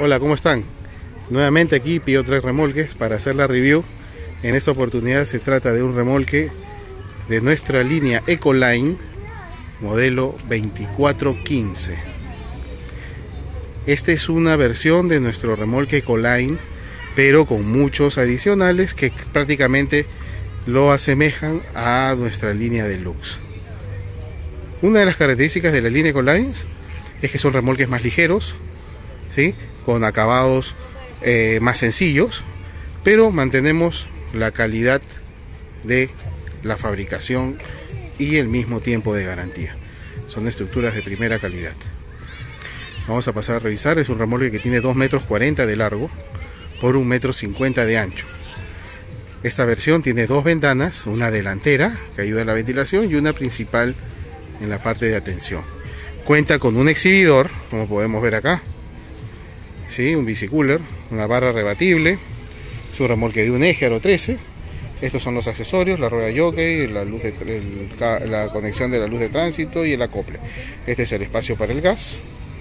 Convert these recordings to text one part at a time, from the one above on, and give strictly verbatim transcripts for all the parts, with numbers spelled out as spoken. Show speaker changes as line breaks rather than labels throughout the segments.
Hola, ¿cómo están? Nuevamente aquí Pío tres Remolques para hacer la review. En esta oportunidad se trata de un remolque de nuestra línea Ecoline modelo veinticuatro quince. Esta es una versión de nuestro remolque Ecoline, pero con muchos adicionales que prácticamente lo asemejan a nuestra línea Deluxe. Una de las características de la línea Ecoline es que son remolques más ligeros, ¿sí? Con acabados eh, más sencillos, pero mantenemos la calidad de la fabricación y el mismo tiempo de garantía. Son estructuras de primera calidad. Vamos a pasar a revisar. Es un remolque que tiene dos metros cuarenta de largo por un metro cincuenta de ancho. Esta versión tiene dos ventanas, una delantera que ayuda a la ventilación y una principal en la parte de atención. Cuenta con un exhibidor, como podemos ver acá, ¿sí? Un bicicooler, una barra rebatible. Es un remolque de un eje aro trece. Estos son los accesorios: la rueda jockey, la, luz de, el, la conexión de la luz de tránsito y el acople. Este es el espacio para el gas.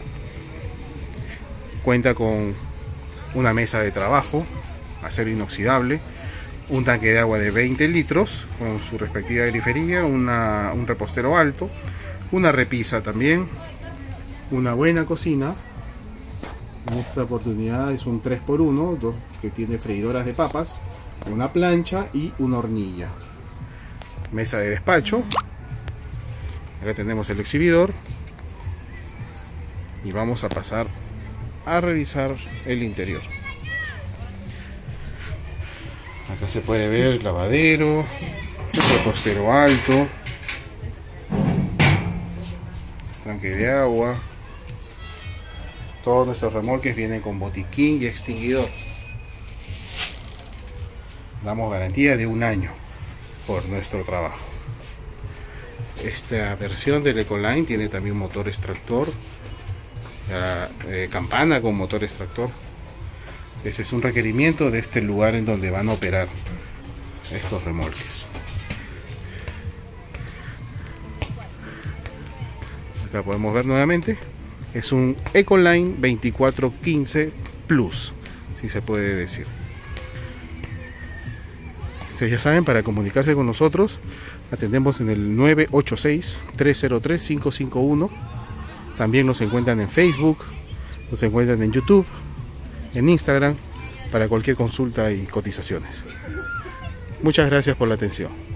Cuenta con una mesa de trabajo, acero inoxidable, un tanque de agua de veinte litros con su respectiva grifería, una, un repostero alto, una repisa también, una buena cocina. En esta oportunidad es un tres por uno, dos, que tiene freidoras de papas, una plancha y una hornilla. Mesa de despacho. Acá tenemos el exhibidor. Y vamos a pasar a revisar el interior. Acá se puede ver el lavadero, el repostero alto, tanque de agua. Todos nuestros remolques vienen con botiquín y extinguidor. Damos garantía de un año por nuestro trabajo. Esta versión del Ecoline tiene también motor extractor, eh, campana con motor extractor. Este es un requerimiento de este lugar en donde van a operar estos remolques. Acá podemos ver nuevamente. Es un Ecoline veinticuatro quince Plus, si se puede decir. Ustedes ya saben, para comunicarse con nosotros, atendemos en el nueve ocho seis, tres cero tres, cinco cinco uno. También nos encuentran en Facebook, nos encuentran en YouTube, en Instagram, para cualquier consulta y cotizaciones. Muchas gracias por la atención.